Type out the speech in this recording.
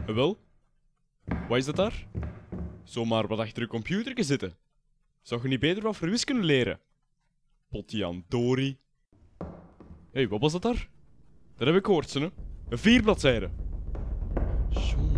Wel? Wat is dat daar? Zomaar wat achter je computer zitten. Zou je niet beter wat voor wiskunde leren? Potjandori. Hé, wat was dat daar? Dat heb ik gehoord, hè? Een 4 bladzijden. Jongen,